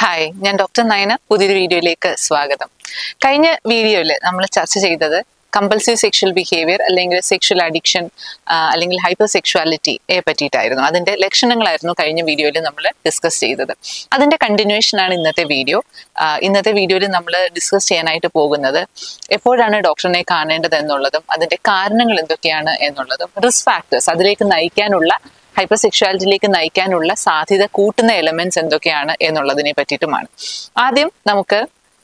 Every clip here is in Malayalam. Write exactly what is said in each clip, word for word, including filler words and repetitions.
ഹായ്, ഞാൻ ഡോക്ടർ നയന. പുതിയൊരു വീഡിയോയിലേക്ക് സ്വാഗതം. കഴിഞ്ഞ വീഡിയോയിൽ നമ്മൾ ചർച്ച ചെയ്തത് കമ്പൽസറി സെക്ഷൽ ബിഹേവിയർ അല്ലെങ്കിൽ സെക്ഷൽ അഡിക്ഷൻ അല്ലെങ്കിൽ ഹൈപ്പർ സെക്ഷുവാലിറ്റിയെ പറ്റിയിട്ടായിരുന്നു. അതിൻ്റെ ലക്ഷണങ്ങളായിരുന്നു കഴിഞ്ഞ വീഡിയോയിൽ നമ്മൾ ഡിസ്കസ് ചെയ്തത്. അതിൻ്റെ കണ്ടിന്യൂവേഷൻ ആണ് ഇന്നത്തെ വീഡിയോ. ഇന്നത്തെ വീഡിയോയിൽ നമ്മൾ ഡിസ്കസ് ചെയ്യാനായിട്ട് പോകുന്നത് എപ്പോഴാണ് ഡോക്ടറിനെ കാണേണ്ടത് എന്നുള്ളതും അതിൻ്റെ കാരണങ്ങൾ എന്തൊക്കെയാണ് എന്നുള്ളതും റിസ്ക് ഫാക്ടേഴ്സ് അതിലേക്ക് നയിക്കാനുള്ള ഹൈപ്പർ സെക്ഷുവാലിറ്റിയിലേക്ക് നയിക്കാനുള്ള സാധ്യത കൂട്ടുന്ന എലമെന്റ്സ് എന്തൊക്കെയാണ് എന്നുള്ളതിനെ പറ്റിയിട്ടുമാണ്. ആദ്യം നമുക്ക്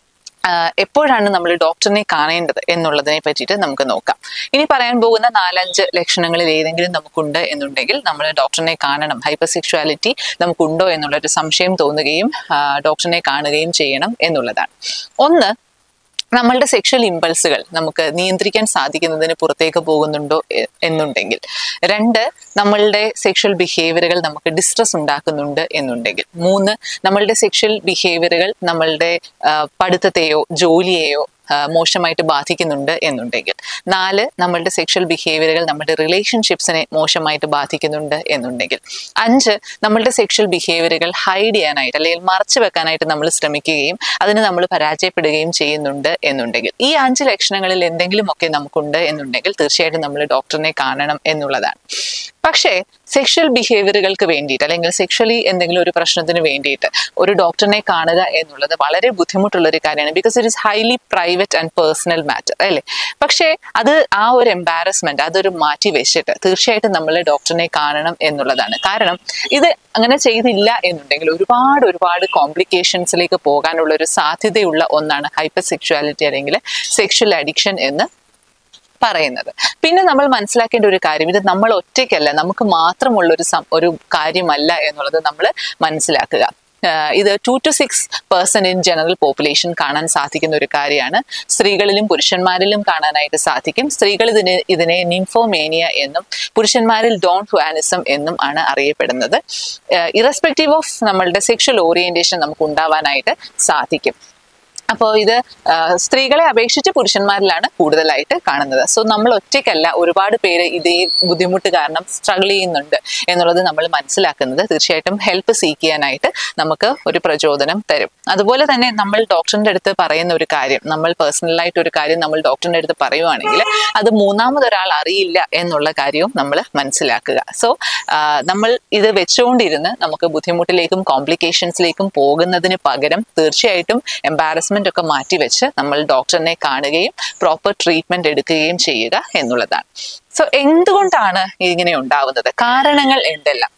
എപ്പോഴാണ് നമ്മൾ ഡോക്ടറിനെ കാണേണ്ടത് എന്നുള്ളതിനെ പറ്റിയിട്ട് നമുക്ക് നോക്കാം. ഇനി പറയാൻ പോകുന്ന നാലഞ്ച് ലക്ഷണങ്ങളിൽ ഏതെങ്കിലും നമുക്കുണ്ട് എന്നുണ്ടെങ്കിൽ നമ്മൾ ഡോക്ടറിനെ കാണണം. ഹൈപ്പർ സെക്ഷുവാലിറ്റി നമുക്കുണ്ടോ എന്നുള്ളൊരു സംശയം തോന്നുകയും ഡോക്ടറിനെ കാണുകയും ചെയ്യണം എന്നുള്ളതാണ്. ഒന്ന്, നമ്മളുടെ സെക്ഷൽ ഇമ്പൾസുകൾ നമുക്ക് നിയന്ത്രിക്കാൻ സാധിക്കുന്നതിന് പുറത്തേക്ക് പോകുന്നുണ്ടോ എന്നുണ്ടെങ്കിൽ. രണ്ട്, നമ്മളുടെ സെക്ഷൽ ബിഹേവിയറുകൾ നമുക്ക് ഡിസ്ട്രസ് ഉണ്ടാക്കുന്നുണ്ട് എന്നുണ്ടെങ്കിൽ. മൂന്ന്, നമ്മളുടെ സെക്ഷൽ ബിഹേവിയറുകൾ നമ്മളുടെ പഠിത്തത്തെയോ ജോലിയെയോ മോശമായിട്ട് ബാധിക്കുന്നുണ്ട് എന്നുണ്ടെങ്കിൽ. നാല്, നമ്മളുടെ സെക്ഷൽ ബിഹേവിയറുകൾ നമ്മുടെ റിലേഷൻഷിപ്സിനെ മോശമായിട്ട് ബാധിക്കുന്നുണ്ട് എന്നുണ്ടെങ്കിൽ. അഞ്ച്, നമ്മളുടെ സെക്ഷൽ ബിഹേവിയറുകൾ ഹൈഡ് ചെയ്യാനായിട്ട് അല്ലെങ്കിൽ മറച്ചു വെക്കാനായിട്ട് നമ്മൾ ശ്രമിക്കുകയും അതിന് നമ്മൾ പരാജയപ്പെടുകയും ചെയ്യുന്നുണ്ട് എന്നുണ്ടെങ്കിൽ. ഈ അഞ്ച് ലക്ഷണങ്ങളിൽ എന്തെങ്കിലുമൊക്കെ നമുക്കുണ്ട് എന്നുണ്ടെങ്കിൽ തീർച്ചയായിട്ടും നമ്മൾ ഡോക്ടറിനെ കാണണം എന്നുള്ളതാണ്. പക്ഷേ സെക്ഷൽ ബിഹേവിയറുകൾക്ക് വേണ്ടിയിട്ട് അല്ലെങ്കിൽ സെക്ഷലി എന്തെങ്കിലും ഒരു പ്രശ്നത്തിന് വേണ്ടിയിട്ട് ഒരു ഡോക്ടറിനെ കാണുക എന്നുള്ളത് വളരെ ബുദ്ധിമുട്ടുള്ള ഒരു കാര്യമാണ്. Because it is highly private and personal matter അല്ലേ. പക്ഷേ അത് ആ ഒരു എംബാരസ്മെന്റ് അതൊരു മാറ്റി വെച്ചിട്ട് തീർച്ചയായിട്ടും നമ്മൾ ഡോക്ടറിനെ കാണണം എന്നുള്ളതാണ്. കാരണം ഇത് അങ്ങനെ ചെയ്തില്ല എന്നുണ്ടെങ്കിൽ ഒരുപാട് ഒരുപാട് കോംപ്ലിക്കേഷൻസിലേക്ക് പോകാനുള്ള ഒരു സാധ്യതയുള്ള ഒന്നാണ് ഹൈപ്പർ സെക്ഷുവാലിറ്റി അല്ലെങ്കിൽ സെക്ഷൽ അഡിക്ഷൻ എന്ന് പറയുന്നത്. പിന്നെ നമ്മൾ മനസ്സിലാക്കേണ്ട ഒരു കാര്യം, ഇത് നമ്മൾ ഒറ്റയ്ക്കല്ല, നമുക്ക് മാത്രമുള്ള ഒരു ഒരു കാര്യമല്ല എന്നുള്ളത് നമ്മൾ മനസ്സിലാക്കുക. ഇത് two to six percent in general population കാണാൻ സാധിക്കുന്ന ഒരു കാര്യമാണ്. സ്ത്രീകളിലും പുരുഷന്മാരിലും കാണാനായിട്ട് സാധിക്കും. സ്ത്രീകൾ ഇതിനെ ഇതിനെ നിംഫോമേനിയ എന്നും പുരുഷന്മാരിൽ ഡോൺ ഹുവാനിസം എന്നും ആണ് അറിയപ്പെടുന്നത്. ഇറസ്പെക്റ്റീവ് ഓഫ് നമ്മളുടെ സെക്ഷൽ ഓറിയന്റേഷൻ നമുക്ക് ഉണ്ടാവാനായിട്ട് സാധിക്കും. അപ്പോൾ ഇത് സ്ത്രീകളെ അപേക്ഷിച്ച് പുരുഷന്മാരിലാണ് കൂടുതലായിട്ട് കാണുന്നത്. സോ നമ്മൾ ഒറ്റയ്ക്കല്ല, ഒരുപാട് പേര് ഇതേ ബുദ്ധിമുട്ട് കാരണം സ്ട്രഗിൾ ചെയ്യുന്നുണ്ട് എന്നുള്ളത് നമ്മൾ മനസ്സിലാക്കുന്നത് തീർച്ചയായിട്ടും ഹെൽപ്പ് സീക്ക് ചെയ്യാനായിട്ട് നമുക്ക് ഒരു പ്രചോദനം തരും. അതുപോലെ തന്നെ നമ്മൾ ഡോക്ടറിൻ്റെ അടുത്ത് പറയുന്ന ഒരു കാര്യം, നമ്മൾ പേഴ്സണലായിട്ട് ഒരു കാര്യം നമ്മൾ ഡോക്ടറിൻ്റെ അടുത്ത് പറയുവാണെങ്കിൽ അത് മൂന്നാമതൊരാൾ അറിയില്ല എന്നുള്ള കാര്യവും നമ്മൾ മനസ്സിലാക്കുക. സോ നമ്മൾ ഇത് വെച്ചുകൊണ്ടിരുന്ന് നമുക്ക് ബുദ്ധിമുട്ടിലേക്കും കോംപ്ലിക്കേഷൻസിലേക്കും പോകുന്നതിന് പകരം തീർച്ചയായിട്ടും എംബാരസ്മെന്റ് ഒക്കെ മാറ്റിവെച്ച് നമ്മൾ ഡോക്ടറിനെ കാണുകയും പ്രോപ്പർ ട്രീറ്റ്മെന്റ് എടുക്കുകയും ചെയ്യുക എന്നുള്ളതാണ്. സോ എന്തുകൊണ്ടാണ് ഇങ്ങനെ ഉണ്ടാവുന്നത്? കാരണങ്ങൾ എന്തെല്ലാം?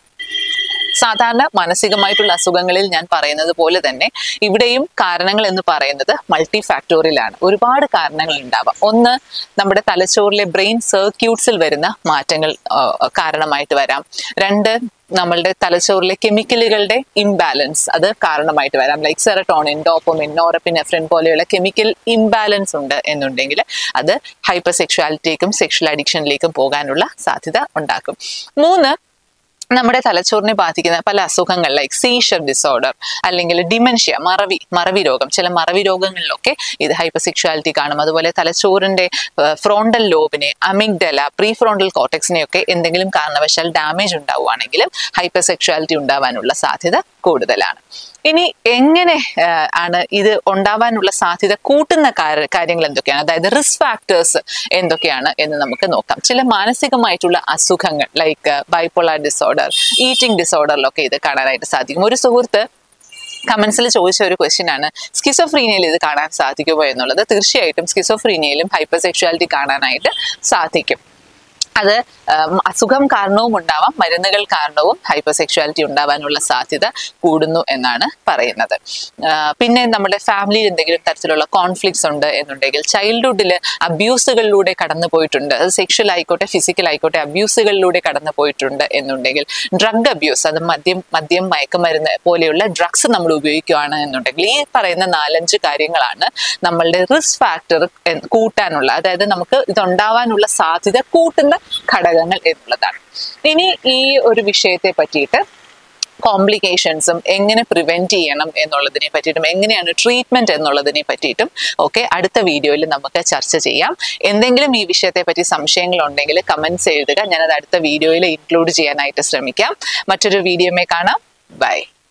സാധാരണ മാനസികമായിട്ടുള്ള അസുഖങ്ങളിൽ ഞാൻ പറയുന്നത് പോലെ തന്നെ ഇവിടെയും കാരണങ്ങൾ എന്ന് പറയുന്നത് മൾട്ടി ഫാക്ടോറിയലാണ്. ഒരുപാട് കാരണങ്ങൾ ഉണ്ടാവാം. ഒന്ന്, നമ്മുടെ തലച്ചോറിലെ ബ്രെയിൻ സർക്യൂട്ട്സിൽ വരുന്ന മാറ്റങ്ങൾ കാരണമായിട്ട് വരാം. രണ്ട്, നമ്മളുടെ തലച്ചോറിലെ കെമിക്കലുകളുടെ ഇംബാലൻസ് അത് കാരണമായിട്ട് വരാം. ലൈക്ക് സെറട്ടോണിൻ, ഡോപ്പമിൻ, നോറെപ്പിനെഫ്രിൻ പോലെയുള്ള കെമിക്കൽ ഇംബാലൻസ് ഉണ്ട് എന്നുണ്ടെങ്കിൽ അത് ഹൈപ്പർ സെക്ഷുവാലിറ്റിക്കും സെക്ഷൽ അഡിക്ഷനിലേക്കും പോകാനുള്ള സാധ്യത ഉണ്ടാക്കും. മൂന്ന്, നമ്മുടെ തലച്ചോറിനെ ബാധിക്കുന്ന പല അസുഖങ്ങൾ ലൈക്ക് സീഷർ ഡിസോർഡർ അല്ലെങ്കിൽ ഡിമെൻഷ്യ, മറവി മറവി രോഗം, ചില മറവി രോഗങ്ങളിലൊക്കെ ഇത് ഹൈപ്പർ സെക്ഷുവാലിറ്റി കാണും. അതുപോലെ തലച്ചോറിന്റെ ഫ്രോണ്ടൽ ലോബിനെ, അമിഗ്ഡല, പ്രീ ഫ്രോണ്ടൽ കോർട്ടെക്സിനെയൊക്കെ എന്തെങ്കിലും കാരണവശാൽ ഡാമേജ് ഉണ്ടാവുകയാണെങ്കിലും ഹൈപ്പർ സെക്ഷുവാലിറ്റി ഉണ്ടാവാനുള്ള സാധ്യത കൂടുതലാണ്. ഇനി എങ്ങനെ ആണ് ഇത് ഉണ്ടാവാനുള്ള സാധ്യത കൂട്ടുന്ന കാര്യങ്ങൾ എന്തൊക്കെയാണ്, അതായത് റിസ്ക് ഫാക്ടേഴ്സ് എന്തൊക്കെയാണ് എന്ന് നമുക്ക് നോക്കാം. ചില മാനസികമായിട്ടുള്ള അസുഖങ്ങൾ ലൈക്ക് ബൈപോളാർ ഡിസോർഡർ, ഈറ്റിംഗ് ഡിസോർഡറിലൊക്കെ ഇത് കാണാനായിട്ട് സാധിക്കും. ഒരു സുഹൃത്ത് കമന്റ്സിൽ ചോദിച്ച ഒരു ക്വസ്റ്റ്യൻ ആണ്, സ്കിസോഫ്രീനിയയിൽ ഇത് കാണാൻ സാധിക്കുമോ എന്നുള്ളത്. തീർച്ചയായിട്ടും സ്കിസോഫ്രീനിയയിലും ഹൈപ്പർ സെക്ഷുവാലിറ്റി കാണാനായിട്ട് സാധിക്കും. അത് അസുഖം കാരണവും ഉണ്ടാവാം, മരുന്നുകൾ കാരണവും ഹൈപ്പർ സെക്ഷുവാലിറ്റി ഉണ്ടാവാനുള്ള സാധ്യത കൂടുന്നു എന്നാണ് പറയുന്നത്. പിന്നെ നമ്മുടെ ഫാമിലിയിൽ എന്തെങ്കിലും തരത്തിലുള്ള കോൺഫ്ലിക്ട്സ് ഉണ്ട് എന്നുണ്ടെങ്കിൽ, ചൈൽഡ്ഹുഡിൽ അബ്യൂസുകളിലൂടെ കടന്നു പോയിട്ടുണ്ട്, അത് സെക്ഷൽ ആയിക്കോട്ടെ ഫിസിക്കൽ ആയിക്കോട്ടെ അബ്യൂസുകളിലൂടെ കടന്നു പോയിട്ടുണ്ട് എന്നുണ്ടെങ്കിൽ, ഡ്രഗ് അബ്യൂസ്, അത് മദ്യം മദ്യം മയക്കുമരുന്ന് പോലെയുള്ള ഡ്രഗ്സ് നമ്മൾ ഉപയോഗിക്കുകയാണ് എന്നുണ്ടെങ്കിൽ, ഈ പറയുന്ന നാലഞ്ച് കാര്യങ്ങളാണ് നമ്മളുടെ റിസ്ക് ഫാക്ടർ കൂട്ടാനുള്ള, അതായത് നമുക്ക് ഇതുണ്ടാവാനുള്ള സാധ്യത കൂട്ടുന്ന ഘടകങ്ങൾ എന്നുള്ളതാണ്. ഇനി ഈ ഒരു വിഷയത്തെ പറ്റിയിട്ട് കോംപ്ലിക്കേഷൻസും എങ്ങനെ പ്രിവെന്റ് ചെയ്യണം എന്നുള്ളതിനെ പറ്റിയിട്ടും എങ്ങനെയാണ് ട്രീറ്റ്മെന്റ് എന്നുള്ളതിനെ പറ്റിയിട്ടും ഒക്കെ അടുത്ത വീഡിയോയിൽ നമുക്ക് ചർച്ച ചെയ്യാം. എന്തെങ്കിലും ഈ വിഷയത്തെ പറ്റി സംശയങ്ങൾ ഉണ്ടെങ്കിൽ കമന്റ്സ് എഴുതുക, ഞാനത് അടുത്ത വീഡിയോയിൽ ഇൻക്ലൂഡ് ചെയ്യാനായിട്ട് ശ്രമിക്കാം. മറ്റൊരു വീഡിയോമേ കാണാം. ബൈ.